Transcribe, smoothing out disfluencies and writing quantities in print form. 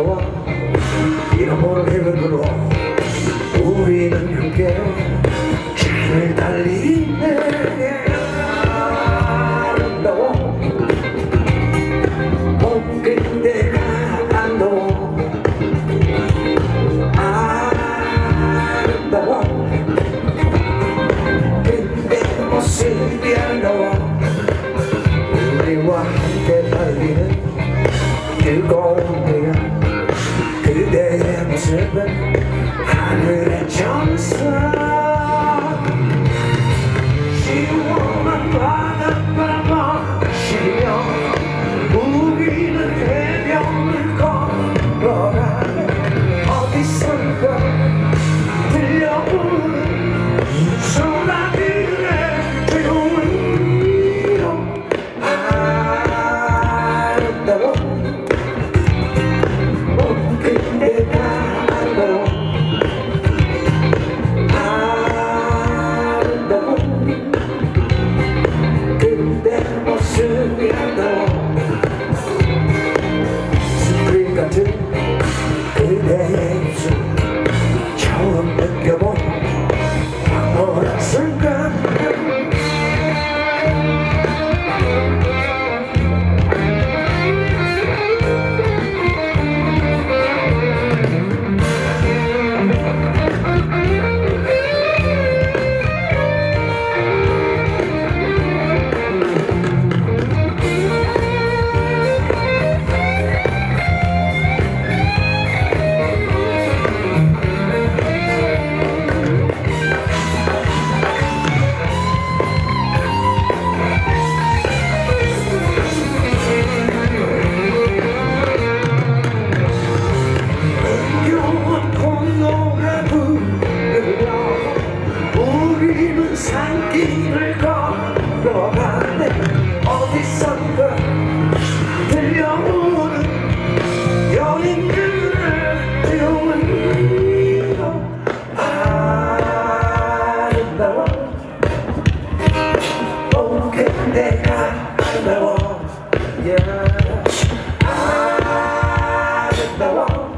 아름다워 잃어버린 계획으로 우리는 함께 길을 달리네. 아름다워 그때가 안다워 아름다워 그때 모습이 안다워 우리와 함께 달리는 뜨거운 태양 그대의 모습은 하늘의 정사 시원한 바닷바람 마시며 우리는 해변을 걸어가네. 어디선가 들려오는 소나기의 조용한 이름 아름다워 그때가 아름다워 아름다워 그때 모습이 아름다워 스크린 같은 그대의 입술 처음 느껴본 황홀한 순간 산길을 걸어가네. 어디선가 들려오는 연인들의 조용한 이름 아름다워 그때가 아름다워 아름다워